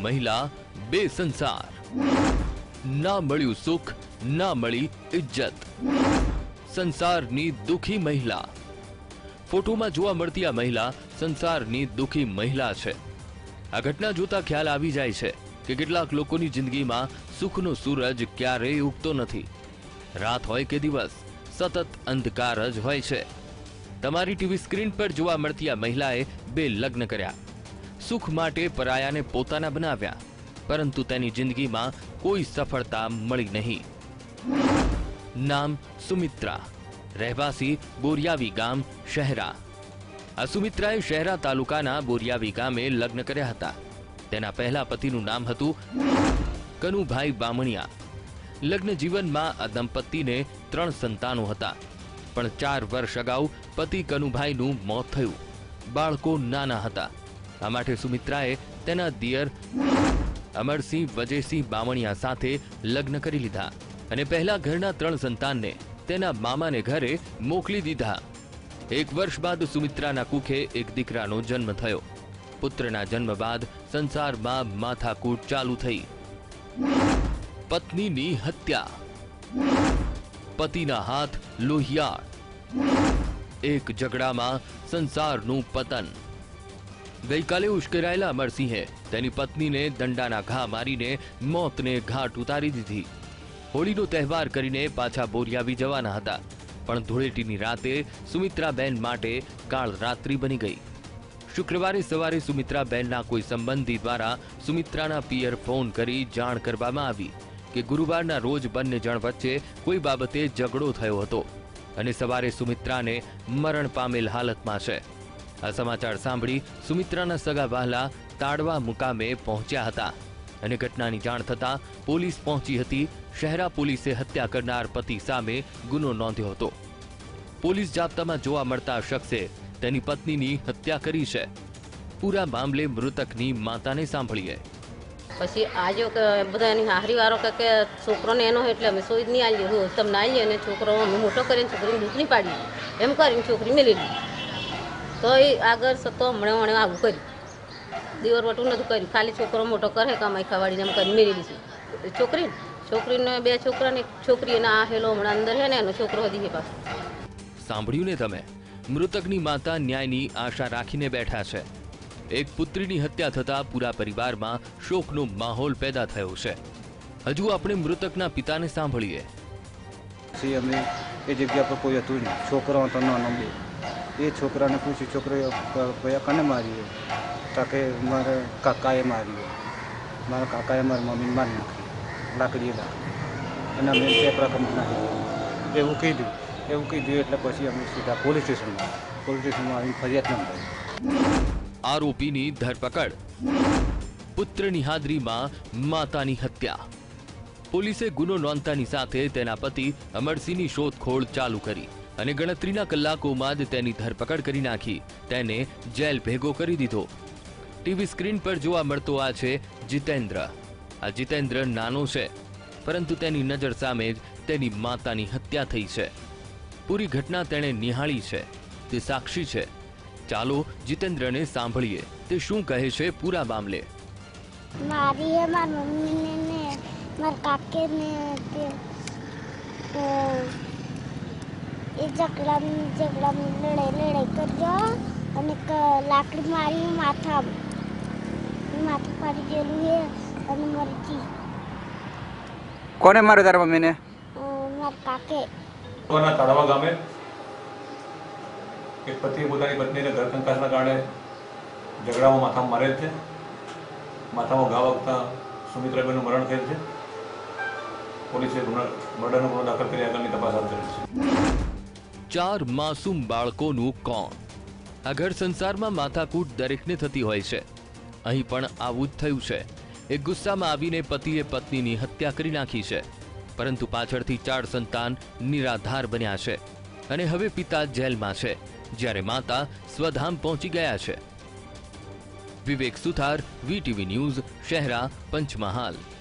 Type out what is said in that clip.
મહિલા બે સંસાર, ના મળ્યું સુખ, ના મળી ઇજ્જત, સંસારની દુખી મહિલા। ફોટોમાં જોવા મળતી આ મહિલા સંસારની દુખી મહિલા છે। આ ઘટના જોતા ખ્યાલ આવી જાય છે કે કેટલાક લોકોની જિંદગીમાં સુખનો સૂરજ ક્યારેય ઉગતો નથી। રાત હોય કે દિવસ સતત અંધકાર જ હોય છે। તમારી ટીવી સ્ક્રીન પર જોવા મળતી આ મહિલાએ બે લગ્ન કર્યા, સુખ માટે પરાયાને પોતાના બનાવ્યા, પરંતુ તેની જિંદગીમાં કોઈ સફળતા મળી નહીં। નામ સુમિત્રા, રહેવાસી બોરિયાવી ગામ, શહેરા। આ સુમિત્રાએ શહેરા તાલુકાના બોરિયાવી ગામે લગ્ન કર્યા હતા। તેના પહેલા પતિનું નામ હતું કનુભાઈ બામણિયા। લગ્ન જીવનમાં આ દંપતીને 3 સંતાનો હતા, પણ 4 વર્ષ અગાઉ પતિ કનુભાઈનું મોત થયું। બાળકો નાના હતા, આ માટે સુમિત્રાએ તેના દિયર અમરસિંહ વજયસિંહ બામણિયા સાથે લગ્ન કરી લીધા અને પહેલા ઘરના 3 સંતાનને તેના મામાને ઘરે મોકલી દીધા। 1 વર્ષ બાદ સુમિત્રાના કુખે એક દીકરાનો જન્મ થયો। પુત્રના જન્મ બાદ સંસારમાં માથાકૂટ ચાલુ થઈ। પત્નીની હત્યા, પતિના હાથ લોહિયાળ, એક ઝઘડામાં સંસારનું પતન। ગઈકાલે ઉશ્કેરાયેલા અમરસિંહે તેની પત્નીને દંડાના ઘા મારીને મોતને ઘાટ ઉતારી દીધી। હોળીનો તહેવાર કરીને પાછા બોરિયાવી જવાના હતા, પણ ધૂળેટીની રાતે સુમિત્રાબેન માટે કાળ રાત્રિ બની ગઈ। શુક્રવારે સવારે સુમિત્રાબેનના કોઈ સંબંધી દ્વારા સુમિત્રાના પિયર ફોન કરી જાણ કરવામાં આવી કે ગુરુવારના રોજ બંને જણ વચ્ચે કોઈ બાબતે ઝઘડો થયો હતો અને સવારે સુમિત્રાને મરણ પામેલ હાલતમાં છે। આ સમાચાર સાંભળી સુમિત્રાના સગા વહાલા તાડવા મુકામે પહોંચ્યા હતા અને ઘટનાની જાણ થતાં પોલીસ પહોંચી હતી। શહેરા પોલીસે હત્યા કરનાર પતિ સામે ગુનો નોંધ્યો હતો। પોલીસ જાપ્તામાં જોવા મળતા શખ્સે તેની પત્નીની હત્યા કરી છે। પૂરા મામલે મૃતકની માતાને સાંભળીએ। પછી આજો કે બધાની હારી વારો કે છોકરોને એનો એટલે અમે સોઈ જ નહીં આવીએ, તમને આવીએ અને છોકરો અમે મોટો કરીને છોકરીને દૂધ નહીં પાડી, એમ કરીને છોકરી મેળવી લીધી। તો એ આગળ સતો હમણાં આવું કર્યું, દિવર વટું નથી કર્યું, ખાલી છોકરો મોટો કરે કમાઈ ખાવાડીને એમ કરીને મેળવી દીધી। છોકરીને 2 છોકરાને છોકરી એના આ હેલો હમણાં અંદર છે ને એનો છોકરો હજી પાછો। સાંભળ્યું ને તમે? મૃતકની માતા ન્યાયની આશા રાખીને બેઠા છે। એક પુત્રીની હત્યા થતા પૂરા પરિવારમાં શોકનો માહોલ પેદા થયો છે। હજુ આપણે મૃતકના પિતાને સાંભળીએ। અમે એ જગ્યા પર કોઈ હતું નહીં, છોકરો હતો નાનો બે। એ છોકરાને પૂછ્યું, છોકરો કયા કને માર્યો? તાકે મારા કાકાએ માર્યો, મારા કાકાએ મારી મમ્મીને મારી નાખી, લાકડીએ અને અમે પેપરા કમ નાખી એવું કીધું એટલે પછી અમે સીધા પોલીસ સ્ટેશનમાં આવી ફરિયાદ નોંધાવી। આરોપીની ધરપકડ, પુત્રની હાજરીમાં માતાની હત્યા। પોલીસે ગુનો નોંધતાની સાથે તેના પતિ અમરસિંહની શોધખોળ ચાલુ કરી અને ગણતરીના કલાકોમાં જ તેની ધરપકડ કરી નાખી, તેને જેલ ભેગો કરી દીધો। ટીવી સ્ક્રીન પર જોવા મળતો આ છે જીતેન્દ્ર। આ જીતેન્દ્ર નાનો છે, પરંતુ તેની નજર સામે જ તેની માતાની હત્યા થઈ છે। પૂરી ઘટના તેણે નિહાળી છે, તે સાક્ષી છે। ચાલો જીતેન્દ્રને સાંભળીએ તે શું કહે છે પૂરા મામલે। મારી મારી મમ્મીને ને મારા કાકેને એ ઝઘડા લડાઈ કરજો અને લાકડી મારી માથું ફાડી ગયેલું છે અને મરજી। કોને માર્યો તારા મમ્મીને? મારા કાકે। તાડવા ગામે એક પતિએ પોતાની પત્નીને ઘર કંકાસના કારણે ઝઘડામાં માથામાં મારેલ છે। માથામાં ઘા વાગતા સુમિત્રાબેનનું મરણ થયેલ છે। પોલીસે મર્ડરનો ગુનો દાખલ કરી આગળની તપાસ હાથ ધરી છે। 4 માસૂમ બાળકોનું કોણ? આ ઘર સંસારમાં માથાકૂટ દરેકને થતી હોય છે। અહીં પણ આવું જ થયું છે। એક ગુસ્સામાં આવીને પતિએ પત્નીની હત્યા કરી નાખી છે, પરંતુ પાછળથી 4 સંતાન નિરાધાર બન્યા છે અને હવે પિતા જેલમાં છે, જ્યારે માતા સ્વધામ પહોંચી ગયા છે। Vivek Suthar, VTV news, Shehera, Panchmahal.